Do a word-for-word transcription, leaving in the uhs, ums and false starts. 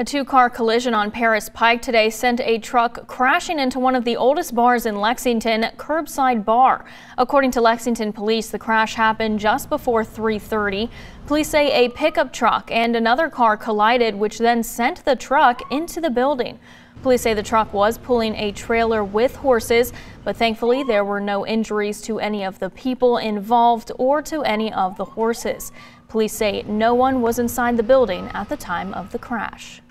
A two-car collision on Paris Pike today sent a truck crashing into one of the oldest bars in Lexington, Curbside Bar. According to Lexington police, the crash happened just before three thirty. Police say a pickup truck and another car collided, which then sent the truck into the building. Police say the truck was pulling a trailer with horses, but thankfully there were no injuries to any of the people involved or to any of the horses. Police say no one was inside the building at the time of the crash.